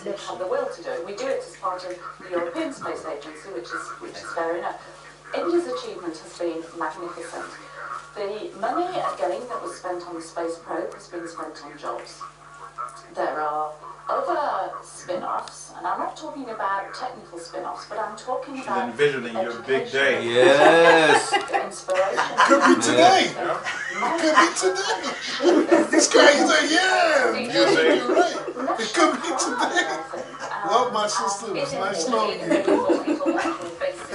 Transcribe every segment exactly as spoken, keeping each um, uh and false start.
until you have the will to do it. We do it as part of the European Space Agency, which is which is fair enough. India's achievement has been magnificent. The money, again, that was spent on the space probe has been spent on jobs. There are other spin-offs, and I'm not talking about technical spin-offs, but I'm talking She's about envisioning your big day. Yes. Inspiration. Could be today. Yeah. Could be today. This guy is like, yeah, you're right. It could be today. Love my sister. It was nice knowing you.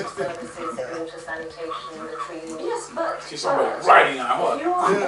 Yes, but She's somebody writing on what?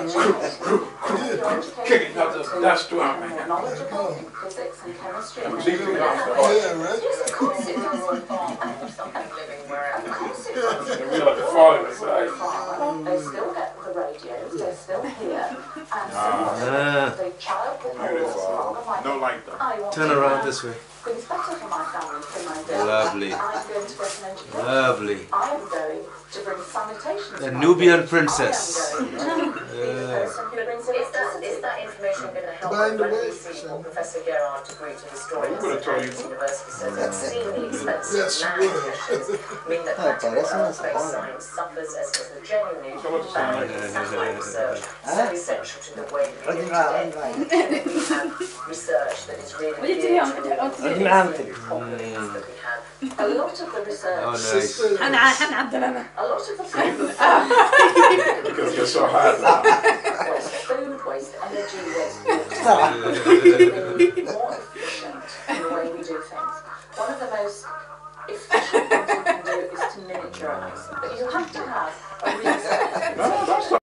Yeah, Kicking out the dust to her, man. knowledgeable in physics and chemistry. I'm deeply off the yeah, horse. right? Yes, of course it does. Of course it does. We like the father side. They still get the radios, they're still here, and Ah. the child will Beautiful. always No like that. I want Turn to around have this way. things better for my family than I do. Lovely. I'm going to get an education. Lovely. I'm going to bring sanitation to A my Nubian kids. princess. I am going to be the person who brings Is that, electricity. is that information going to help By the when way, we see Sam. what Professor Gerard de Groot, a historian Who would've at told you? Cambridge University, says extremely expensive Yes, you land would. missions mean that Oh, but practical that's not aerospace so science suffers as, as the genuinely So what's the sound like? valuable satellite research so essential to the way that we live Right, today. right. We have research that is really What did you geared do? to the Romantic. problems that we have. A lot of the research, Oh, nice. Sister. أنا أنا عبد الله. a lot of the problems Because you're so hot. waste, food waste, energy waste, water waste, be more efficient in the way we do things. One of the most efficient things you can do is to miniaturize, but you have to have a reason